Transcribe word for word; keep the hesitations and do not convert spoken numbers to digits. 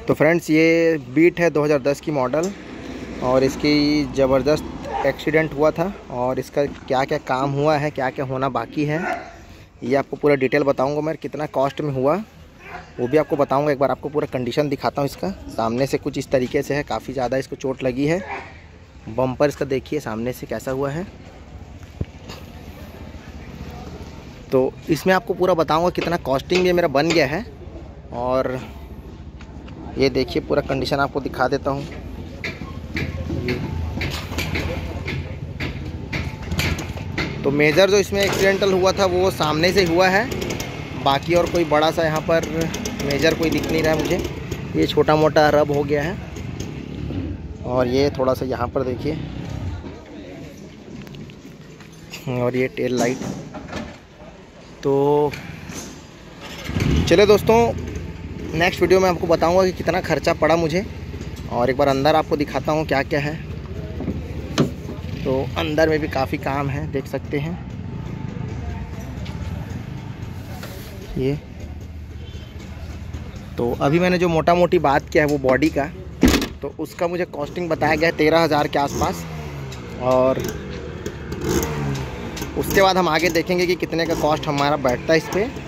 तो फ्रेंड्स ये बीट है दो हज़ार दस की मॉडल और इसकी ज़बरदस्त एक्सीडेंट हुआ था और इसका क्या क्या काम हुआ है, क्या क्या होना बाकी है, ये आपको पूरा डिटेल बताऊंगा मैं। कितना कॉस्ट में हुआ वो भी आपको बताऊंगा। एक बार आपको पूरा कंडीशन दिखाता हूँ इसका। सामने से कुछ इस तरीके से है, काफ़ी ज़्यादा इसको चोट लगी है। बम्पर इसका देखिए सामने से कैसा हुआ है। तो इसमें आपको पूरा बताऊंगा कितना कॉस्टिंग भी मेरा बन गया है। और ये देखिए पूरा कंडीशन आपको दिखा देता हूँ। तो मेजर जो इसमें एक्सीडेंटल हुआ था वो सामने से हुआ है, बाकी और कोई बड़ा सा यहाँ पर मेजर कोई दिख नहीं रहा है मुझे। ये छोटा मोटा रब हो गया है और ये थोड़ा सा यहाँ पर देखिए, और ये टेल लाइट। तो चलिए दोस्तों, नेक्स्ट वीडियो में आपको बताऊंगा कि कितना खर्चा पड़ा मुझे, और एक बार अंदर आपको दिखाता हूँ क्या क्या है। तो अंदर में भी काफ़ी काम है, देख सकते हैं ये। तो अभी मैंने जो मोटा मोटी बात किया है वो बॉडी का, तो उसका मुझे कॉस्टिंग बताया गया है तेरह हज़ार के आसपास। और उसके बाद हम आगे देखेंगे कि कितने का कॉस्ट हमारा बैठता है इस पर।